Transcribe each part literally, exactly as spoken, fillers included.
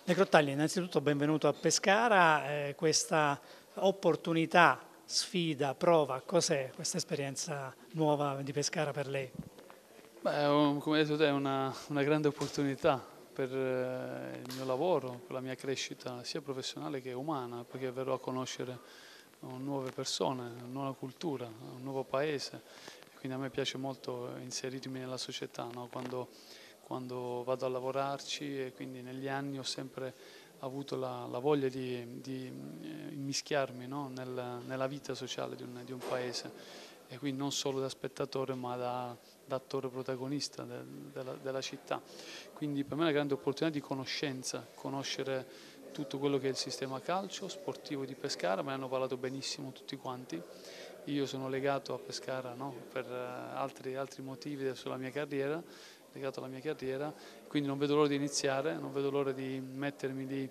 De Grottaglie, innanzitutto benvenuto a Pescara, eh, questa opportunità, sfida, prova, cos'è questa esperienza nuova di Pescara per lei? Beh, un- come hai detto te, è una, una grande opportunità per eh, il mio lavoro, per la mia crescita sia professionale che umana, perché verrò a conoscere uh, nuove persone, una nuova cultura, un nuovo paese. E quindi a me piace molto inserirmi nella società, no? Quando, quando vado a lavorarci e quindi negli anni ho sempre avuto la, la voglia di, di eh, immischiarmi, no? Nel- nella vita sociale di un, di un paese e quindi non solo da spettatore ma da, da attore protagonista de- della, della città. Quindi per me è una grande opportunità di conoscenza, conoscere tutto quello che è il sistema calcio sportivo di Pescara, me ne hanno parlato benissimo tutti quanti. Io sono legato a Pescara, no? Per eh, altri, altri motivi sulla mia carriera, legato alla mia carriera, quindi non vedo l'ora di iniziare, non vedo l'ora di mettermi lì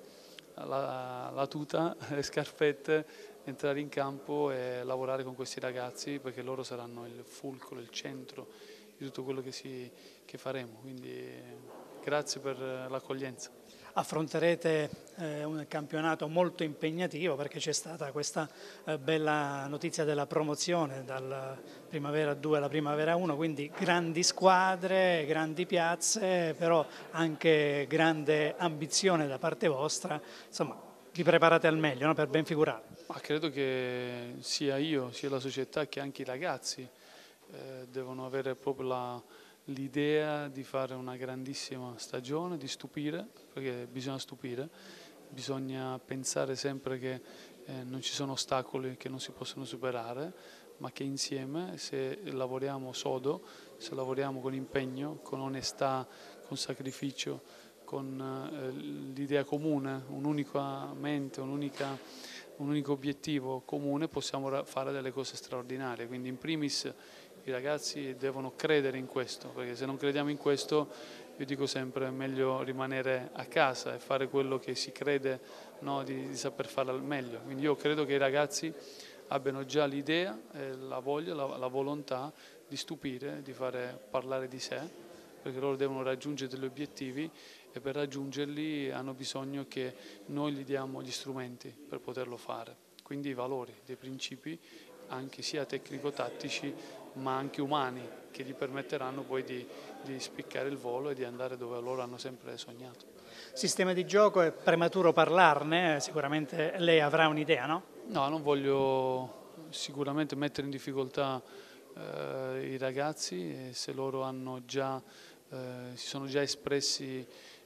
la, la tuta, le scarpette, entrare in campo e lavorare con questi ragazzi perché loro saranno il fulcro, il centro di tutto quello che, si, che faremo. Quindi grazie per l'accoglienza. Affronterete eh, un campionato molto impegnativo perché c'è stata questa eh, bella notizia della promozione dal Primavera due alla Primavera uno, quindi grandi squadre, grandi piazze, però anche grande ambizione da parte vostra, insomma vi preparate al meglio, no? Per ben figurare. Ma credo che sia io, sia la società che anche i ragazzi eh, devono avere proprio la- l'idea di fare una grandissima stagione, di stupire, perché bisogna stupire, bisogna pensare sempre che eh, non ci sono ostacoli che non si possono superare, ma che insieme, se lavoriamo sodo, se lavoriamo con impegno, con onestà, con sacrificio, con eh, l'idea comune, un'unica mente, un'unica un unico obiettivo comune, possiamo fare delle cose straordinarie. Quindi in primis i ragazzi devono credere in questo, perché se non crediamo in questo, io dico sempre è meglio rimanere a casa e fare quello che si crede, no, di, di saper fare al meglio. Quindi io credo che i ragazzi abbiano già l'idea, la voglia, la, la volontà di stupire, di fare parlare di sé, perché loro devono raggiungere degli obiettivi e per raggiungerli hanno bisogno che noi gli diamo gli strumenti per poterlo fare. Quindi i valori, dei principi, anche sia tecnico-tattici ma anche umani, che gli permetteranno poi di, di spiccare il volo e di andare dove loro hanno sempre sognato. Sistema di gioco è prematuro parlarne, sicuramente lei avrà un'idea, no? No, non voglio sicuramente mettere in difficoltà eh, i ragazzi, e se loro hanno già, eh, si sono già espressi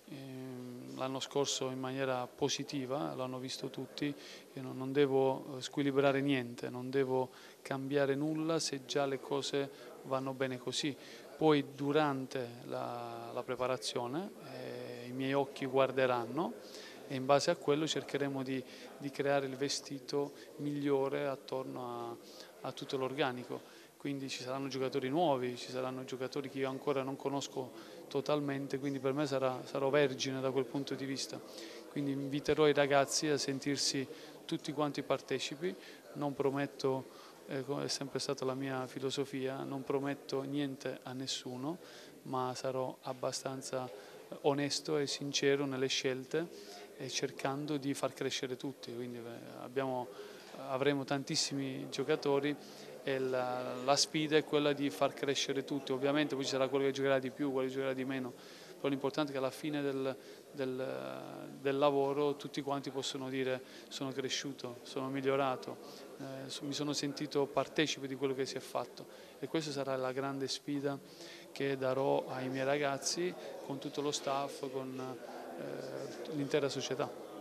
ehm, l'anno scorso in maniera positiva, l'hanno visto tutti, io non, non devo squilibrare niente, non devo cambiare nulla se già le cose vanno bene così. Poi durante la, la preparazione eh, i miei occhi guarderanno e in base a quello cercheremo di, di creare il vestito migliore attorno a, a tutto l'organico. Quindi ci saranno giocatori nuovi, ci saranno giocatori che io ancora non conosco totalmente, quindi per me sarà, sarò vergine da quel punto di vista. Quindi inviterò i ragazzi a sentirsi tutti quanti partecipi, non prometto, eh, come è sempre stata la mia filosofia, non prometto niente a nessuno, ma sarò abbastanza onesto e sincero nelle scelte e cercando di far crescere tutti. Quindi abbiamo, avremo tantissimi giocatori e la, la sfida è quella di far crescere tutti. Ovviamente poi ci sarà quello che giocherà di più, quello che giocherà di meno, però l'importante è che alla fine del, del, del lavoro tutti quanti possono dire sono cresciuto, sono migliorato, eh, mi sono sentito partecipe di quello che si è fatto e questa sarà la grande sfida che darò ai miei ragazzi con tutto lo staff, con eh, l'intera società.